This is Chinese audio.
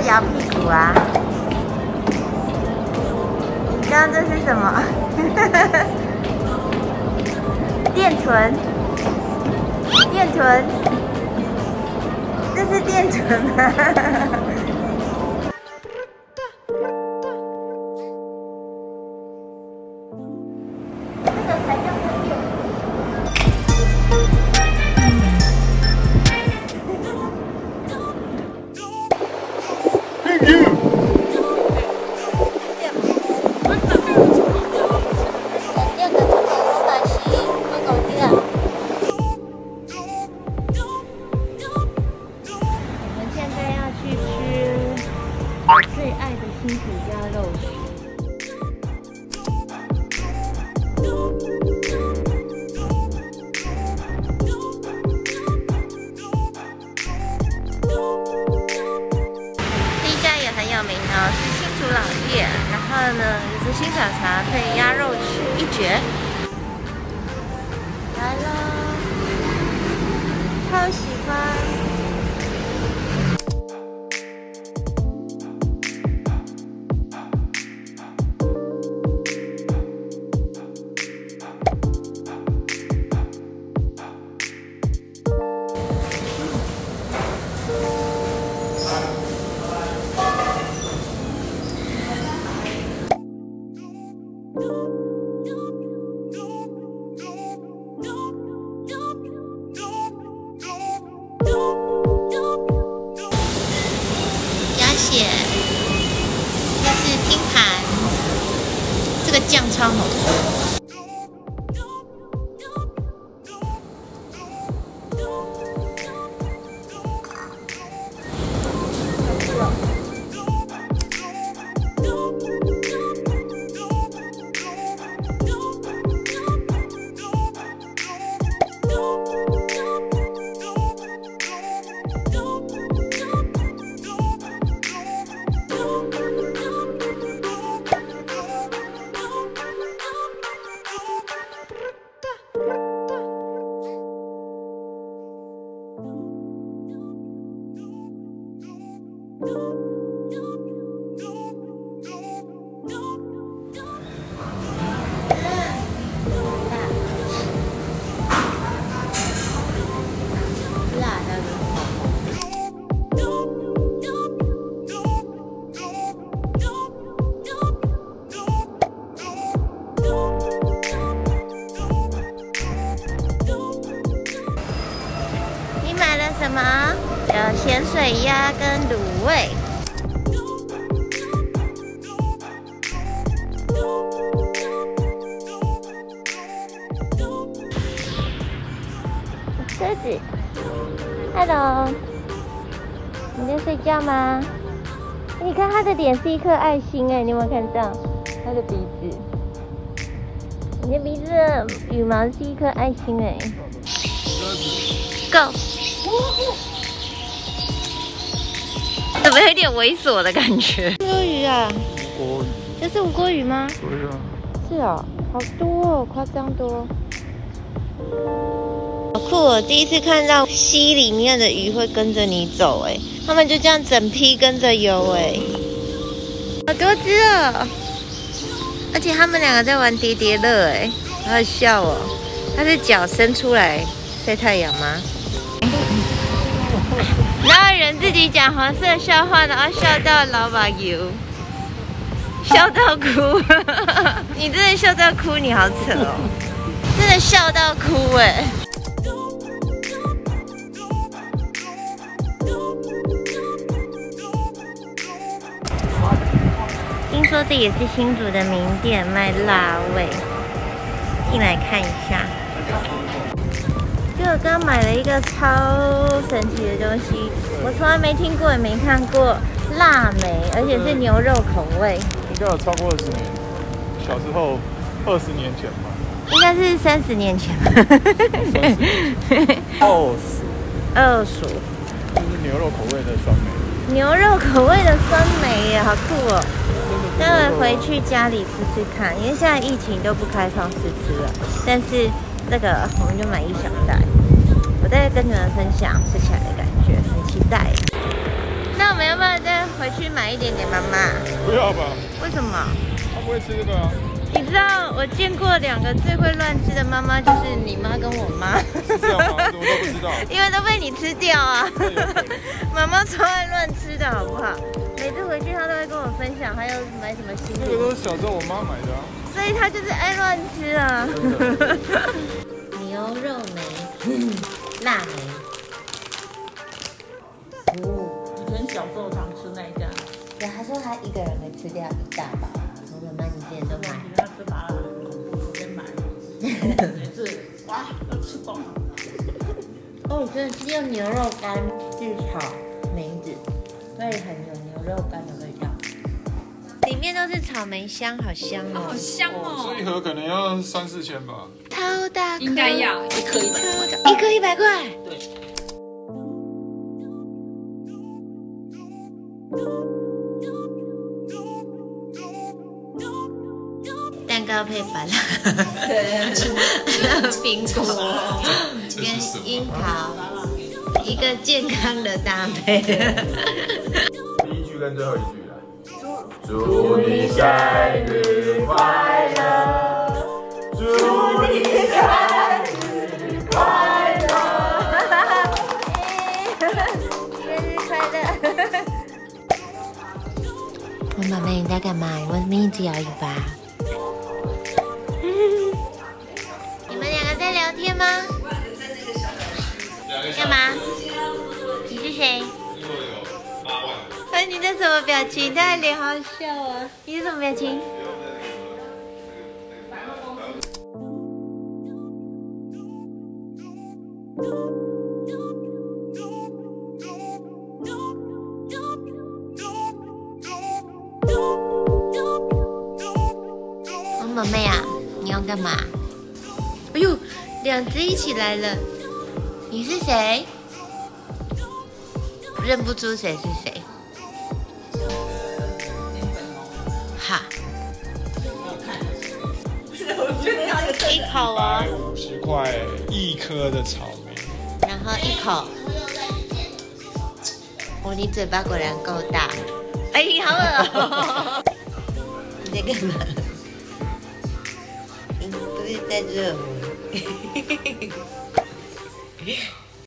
摇屁股啊！刚刚这是什么？电臀，电臀，这是电臀吗？这个才叫做电臀。 最爱的新竹鸭肉许。第一家也很有名哦，是新竹老叶，然后呢也是新小茶配鸭肉许一绝。来喽，超喜欢。 这是拼盘，这个酱超好吃。什么？有咸水鸭跟卤味。车子 ，Hello， 你在睡觉吗？你看他的脸是一颗爱心哎，你有没有看到？他的鼻子，你的鼻子的羽毛是一颗爱心哎。Go。 怎么有点猥琐的感觉？乌锅鱼啊？乌锅鱼，这是乌锅鱼吗？对啊。是哦，好多哦，夸张多。好酷哦！第一次看到溪里面的鱼会跟着你走哎，他们就这样整批跟着游哎，好多只哦！而且他们两个在玩叠叠乐哎，好好笑哦。它是脚伸出来晒太阳吗？ 然后人自己讲黄色笑话，然后笑到老把油，笑到哭。你真的笑到哭，你好扯哦！真的笑到哭哎！听说这也是新竹的名店，卖辣味，进来看一下。 就我刚买了一个超神奇的东西，我从来没听过也没看过腊梅，而且是牛肉口味。 应该有超过20年，小时候20年前吧。 应该是30年前吧。20薯。这是牛肉口味的酸梅。 牛肉口味的酸梅耶，好酷哦！待会回去家里吃吃看，因为现在疫情都不开放试吃了，但是。 这个我们就买一小袋，我再跟你们分享吃起来的感觉，很期待。那我们要不要再回去买一点给妈妈。 不要吧？ 为什么？ 他不会吃这个啊。 你知道我见过2个最会乱吃的妈妈，就是你妈跟我妈。 是这样吗？我怎么都不知道。 因为都被你吃掉啊。妈妈超爱乱吃的好不好？每次回去她都会跟我分享，还有买什么新的。 这个都是小时候我妈买的啊。 所以她就是爱乱吃啊。牛肉梅，腊梅。 以前小时候常吃那一家。 对，他说他一个人可以吃掉1大包。我妈妈你之前都买。 他吃麻辣很恐怖，直接买。每次哇都吃饱了。 哦，真的是用牛肉干去炒梅子，所以很有牛肉干的味道。里面都是草莓香，好香哦！ 好香哦！ 这一盒可能要3、4千吧。 超大颗， 应该要1颗100块。 1颗100块。 对。 蛋糕配芭乐，苹果跟樱桃，一个健康的搭配。 第一句跟最后一句来。祝你生日快乐，祝你生日快乐， 生日快乐！我妈妈你在干嘛？你为什么一直摇尾巴？你们2个在聊天吗？干嘛？你是谁？哎，你这什么表情？他的脸好笑啊！你是什么表情？宝妹啊，你要干嘛？哎呦，2只一起来了。你是谁？认不出谁是谁。哈。1口哦。 150块1颗的草莓。 然后1口。哦，你嘴巴果然够大。哎，你好恶哦！你在干嘛？你不是在热舞？